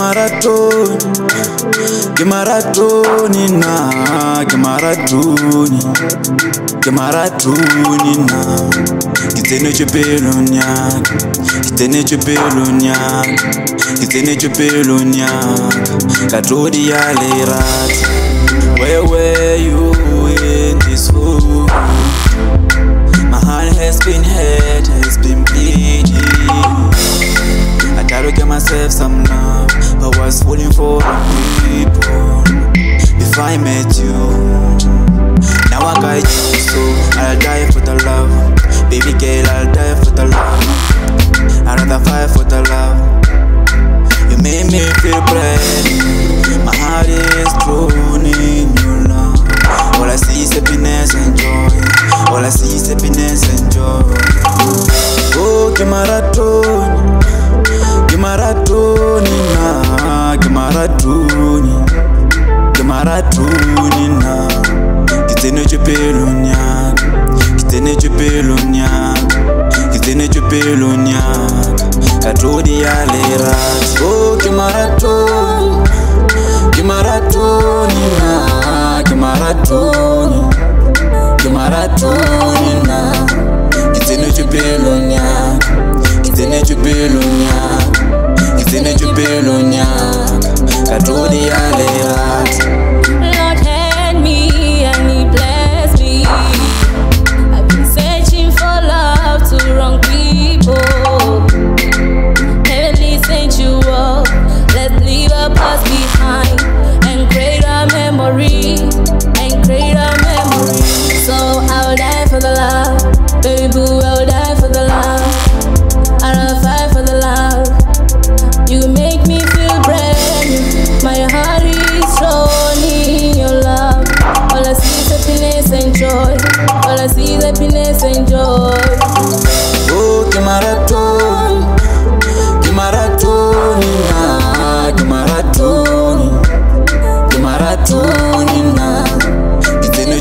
Gemaratoni na Gemaratoni na Kitene chupelu Katodi ya leirat. Where were you in this hole? My heart has been hurt, has been bleeding. I tried to get myself some love, but was falling for the people. Before I met you, now I got you, so I'll die for the love. Baby girl, I'll die for the love. I'd rather fight for the love. You made me feel brand new. My heart is drawn in your love. All I see is happiness and joy. All I see is happiness and joy. Oh, Gemaratoni na Gemaratoni na Kitene chupelu Katodi ya leirat. Oh, Gemaratoni na Gemaratoni na Kitene chupelu Katodi ya leirat. Lord had me and He blessed me. I've been searching for love to wrong people. Heavenly sent you up. Let's leave our past behind and create a memory. So I'll die for the love, baby boo. I'll die for the love. I'll fight for the love. You make me feel brand new. My heart is drawn in your love. All I see is happiness and joy. All I see is happiness and joy. Oh, Gemaratoni na Gemaratoni na Kitene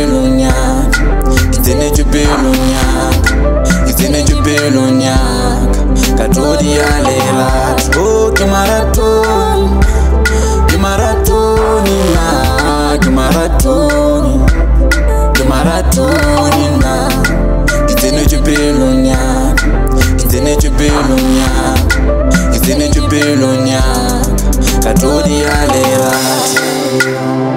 chupelu Katodi ya leirat. Oh, Gemaratoni na Gemaratoni na Kitene chupelu Katodi ya leirat.